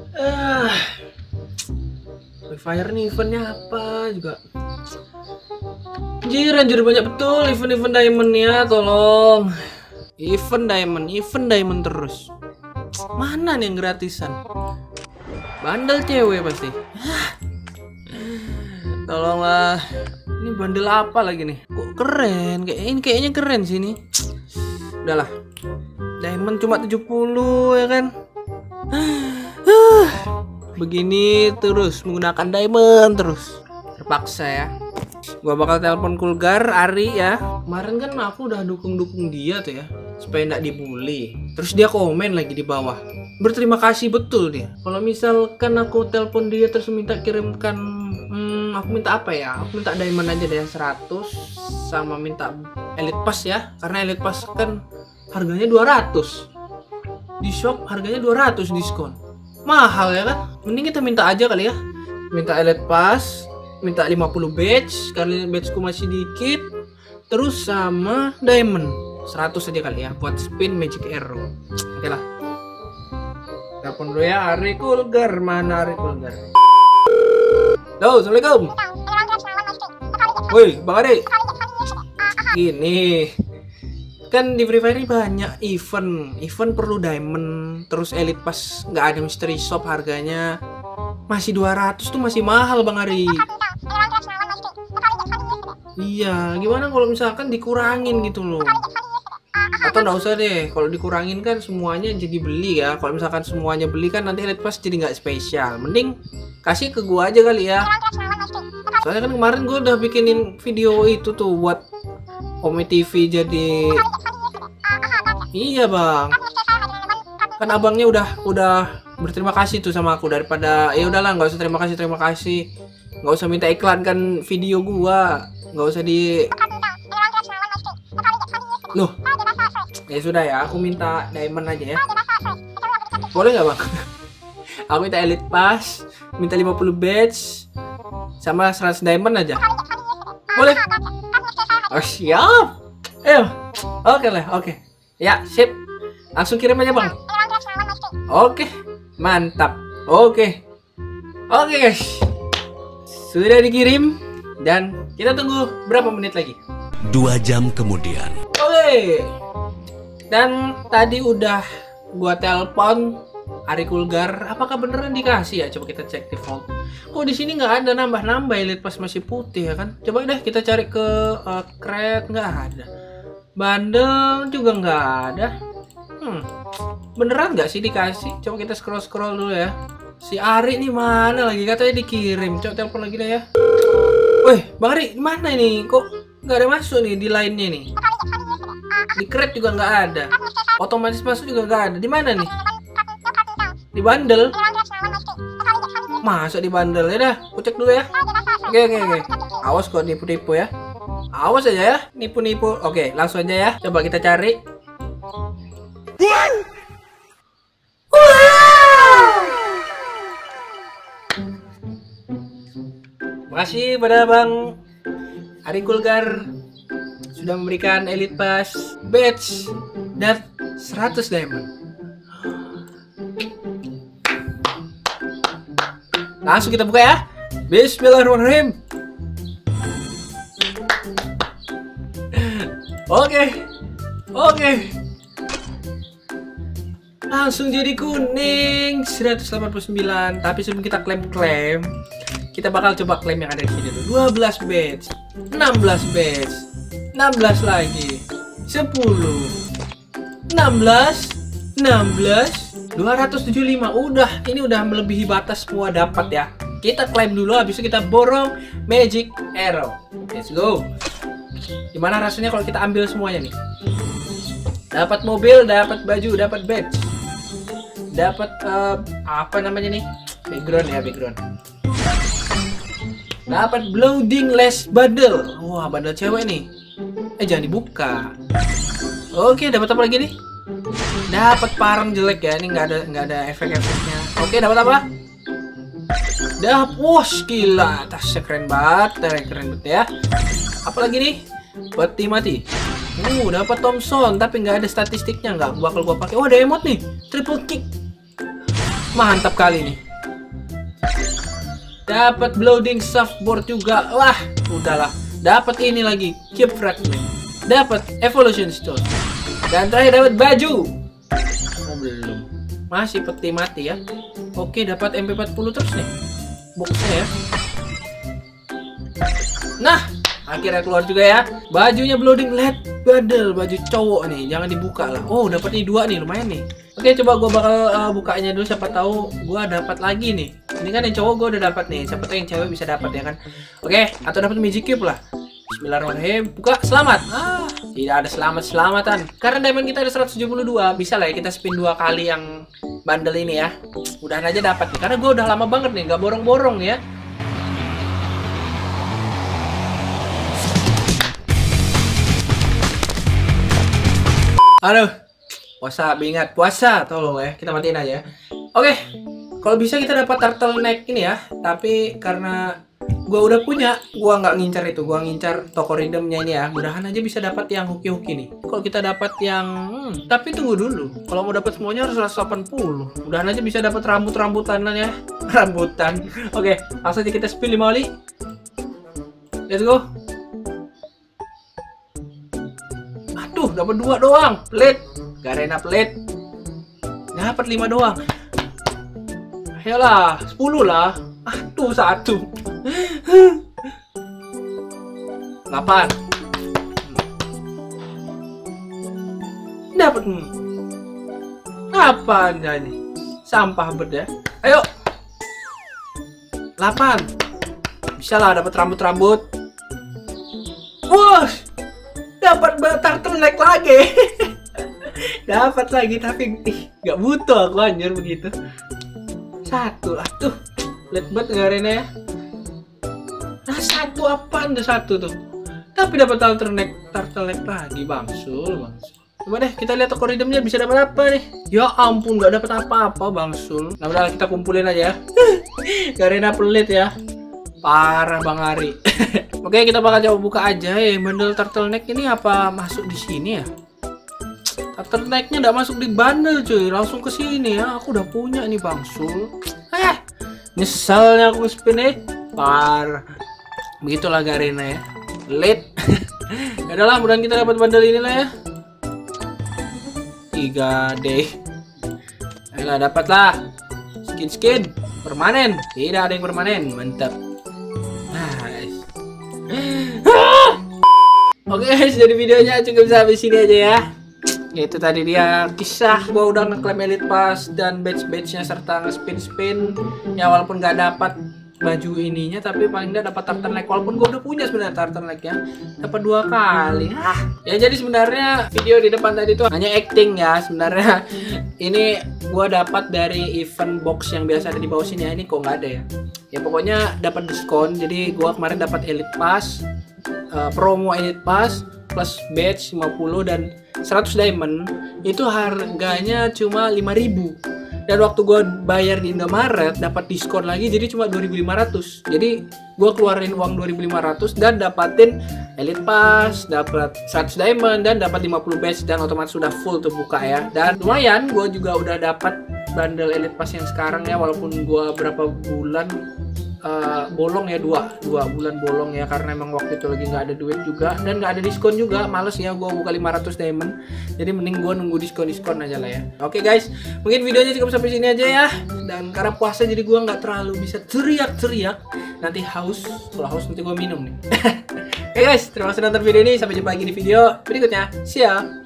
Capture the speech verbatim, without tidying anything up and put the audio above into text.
Ah, Free Fire nih eventnya apa juga? Anjir, anjir banyak betul event-event diamondnya, tolong. Event diamond, event diamond terus. Mana nih yang gratisan? Bandel cewek pasti. Tolonglah. Ini bandel apa lagi nih? Kok keren? Kayak ini kayaknya keren sih ini. Udahlah. Diamond cuma tujuh puluh ya kan? Begini terus menggunakan diamond terus. Terpaksa ya. Gua bakal telepon Kulgar Ari ya. Kemarin kan aku udah dukung-dukung dia tuh ya, supaya nggak dibully. Terus dia komen lagi di bawah. Berterima kasih betul dia. Kalau misalkan aku telepon dia terus minta kirimkan, hmm, aku minta apa ya? Aku minta diamond aja deh seratus sama minta elite pass ya. Karena elite pass kan harganya dua ratus. Di shop harganya dua ratus diskon. Mahal ya kan? Mending kita minta aja kali ya. Minta elite pass, minta lima puluh badge karena badgeku masih dikit. Terus sama diamond seratus aja kali ya buat spin magic arrow. Oke lah. Telepon dulu ya Ari Kulgar. Mana Ari Kulgar? Halo, assalamualaikum. Woi, Bang Ari. Gini. Kan di Free Fire ini banyak event. Event perlu diamond, terus elite pass nggak ada mystery shop harganya masih dua ratus tuh masih mahal Bang Ari. Iya, gimana kalau misalkan dikurangin gitu loh? Atau nggak usah deh, kalau dikurangin kan semuanya jadi beli ya. Kalau misalkan semuanya beli kan nanti elite pass jadi nggak spesial. Mending kasih ke gua aja kali ya. Soalnya kan kemarin gua udah bikinin video itu tuh buat Ome T V jadi. Iya bang, kan abangnya udah udah berterima kasih tuh sama aku. Daripada ya udahlah nggak usah terima kasih terima kasih, nggak usah minta iklan kan video gua, nggak usah di. Loh, ya sudah ya, aku minta diamond aja ya. Boleh nggak bang? Aku minta elite pass, minta lima puluh badge, sama seratus diamond aja. Boleh? Oh siap. Eh, oke lah, oke. Ya, sip. Langsung kirim aja bang. Oke, mantap. Oke, oke guys, sudah dikirim dan kita tunggu berapa menit lagi? Dua jam kemudian. Oke. Dan tadi udah gua telepon Ari Kulgar, apakah beneran dikasih ya? Coba kita cek default. Kok di sini nggak ada nambah-nambah elite pass masih putih ya kan? Coba deh kita cari ke uh, crate, nggak ada. Bandel juga nggak ada. Hmm, beneran nggak sih dikasih? Coba kita scroll scroll dulu ya. Si Ari nih mana lagi? Katanya dikirim. Coba telepon lagi deh ya. Wih, Bang Ari, mana ini? Kok nggak ada masuk nih di line-nya nih? Di crate juga nggak ada. Otomatis masuk juga nggak ada. Di mana nih? Di bundle. Masuk di bundle ya dah. Aku cek dulu ya. Oke oke oke. Awas kok nipu-nipu ya. Awas aja ya, nipu-nipu. Oke, langsung aja ya. Coba kita cari. Wow. Makasih pada Bang Ari Kulgar sudah memberikan elite pass, badge, dan seratus diamond. Langsung kita buka ya. Bismillahirrahmanirrahim. Oke. Oke. Langsung jadi kuning seratus delapan puluh sembilan. Tapi sebelum kita klaim-klaim, kita bakal coba klaim yang ada di sini dulu. dua belas badge, enam belas badge, enam belas lagi, sepuluh, enam belas, enam belas, dua ratus tujuh puluh lima. Udah, ini udah melebihi batas semua dapat ya. Kita klaim dulu, habis itu kita borong magic arrow. Let's go. Gimana rasanya kalau kita ambil semuanya nih? Dapat mobil, dapat baju, dapat badge, dapat uh, apa namanya nih? Background ya, background. Dapat blooding less bundle. Wah, bundle cewek nih. Eh, jangan dibuka. Oke, dapat apa lagi nih? Dapat parang jelek ya. Ini nggak ada nggak ada efek-efeknya. Oke, dapat apa? Dapat, wah gila, tasnya keren banget, keren banget ya. Apalagi nih? Peti mati. Uh, dapat Thompson, tapi nggak ada statistiknya, nggak bakal gua pakai. Oh, ada emote nih, triple kick. Mantap kali nih. Dapat blooding softboard juga. Wah, udahlah. Dapat ini lagi, keep fragment. Dapat evolution stone. Dan terakhir dapat baju. Oh, belum. Masih peti mati ya. Oke, dapat M P empat puluh terus nih. Boxnya ya. Nah, akhirnya keluar juga ya. Bajunya blooding lead bundle, baju cowok nih. Jangan dibuka lah. Oh, dapat nih dua nih, lumayan nih. Oke, coba gue bakal uh, bukanya dulu. Siapa tahu gue dapat lagi nih. Ini kan yang cowok gue udah dapat nih. Siapa tahu yang cewek bisa dapat ya kan. Oke, atau dapat magic cube lah. Bismillahirrahmanirrahim. Buka, selamat. Ah, tidak ada selamat-selamatan. Karena diamond kita ada seratus tujuh puluh dua, bisa lah ya kita spin dua kali yang bundle ini ya. Udahan aja dapat nih. Karena gue udah lama banget nih, nggak borong-borong ya. Aduh, puasa, ingat puasa, tolong ya, kita matiin aja. Oke, kalau bisa kita dapat turtleneck ini ya. Tapi karena gua udah punya, gua nggak ngincar itu, gua ngincar toko redeemnya ini ya. Mudahan aja bisa dapat yang hoki-hoki nih. Kalau kita dapat yang, hmm, tapi tunggu dulu. Kalau mau dapat semuanya harus seratus delapan puluh. Mudahan aja bisa dapat rambut-rambutan ya, rambutan. Oke, langsung aja kita spin lima kali. Let's go. Aduh, dapat dua doang. Plate. Garena plate. Dapat lima doang. Ayolah, sepuluh lah. Aduh, satu. delapan. Dapat. Apa ini? Sampah bet ya. Ayo. delapan. Bisa lah dapat rambut-rambut. Wah. Dapat turtleneck lagi. Dapat lagi tapi ih, gak butuh aku anjir begitu. Satu lah tuh. Lihat banget garena ya. Nah, satu apaan tuh satu tuh. Tapi dapat turtleneck, turtleneck lagi bangsul, bangsul. Coba deh kita lihat toko redeemnya bisa dapat apa nih. Ya ampun, nggak dapat apa-apa bangsul. Nah, udah kita kumpulin aja ya. Garena pelit ya. Parah Bang Ari. Oke, kita bakal coba buka aja ya. Bundle turtleneck ini apa masuk di sini ya? Turtlenecknya nggak masuk di bundle cuy, langsung ke sini ya. Aku udah punya nih bangsul. Eh, nyeselnya aku spin nih. Parah. Begitulah Garena ya. Late. Ya udahlah, mudah-mudahan kita dapat bundle ini lah ya. tiga D. Ayolah, dapat lah. Skin-skin permanen. Tidak ada yang permanen. Mantap. Nice. Oke guys, jadi videonya cukup sampai sini aja ya. Itu tadi dia kisah gua udah ngeklaim Elite Pass dan badge-badge-nya serta nge-spin-spin. Ya walaupun nggak dapat baju ininya, tapi paling nggak dapat turtleneck. Walaupun gua udah punya sebenarnya turtleneck ya, dapat dua kali. Ah, ya jadi sebenarnya video di depan tadi itu hanya acting ya. Sebenarnya ini gua dapat dari event box yang biasa ada di bawah sini ya. Ini kok nggak ada ya. Ya pokoknya dapat diskon. Jadi gua kemarin dapat Elite Pass, uh, promo Elite Pass plus badge lima puluh dan seratus diamond. Itu harganya cuma lima ribu. Dan waktu gue bayar di Indomaret dapat diskon lagi jadi cuma dua ribu lima ratus. Jadi gue keluarin uang dua ribu lima ratus dan dapatin Elite Pass, dapat seratus diamond dan dapat lima puluh badge dan otomatis sudah full tuh buka ya. Dan lumayan gue juga udah dapat bundle Elite Pass yang sekarang ya, walaupun gue berapa bulan Uh, bolong ya, dua dua bulan bolong ya, karena emang waktu itu lagi nggak ada duit juga dan nggak ada diskon juga. Males ya gue buka lima ratus diamond, jadi mending gue nunggu diskon diskon aja lah ya. Oke guys, mungkin videonya cukup sampai sini aja ya. Dan karena puasa jadi gue nggak terlalu bisa teriak-teriak, nanti haus. Kalau haus nanti gue minum nih. Oke guys, terima kasih nonton video ini, sampai jumpa lagi di video berikutnya. See ya.